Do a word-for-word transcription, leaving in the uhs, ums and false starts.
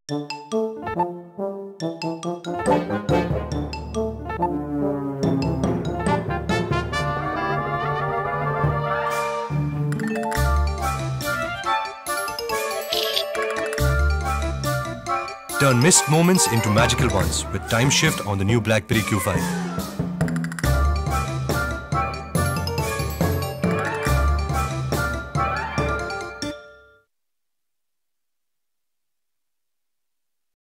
Turn missed moments into magical ones with Time Shift on the new BlackBerry Q five.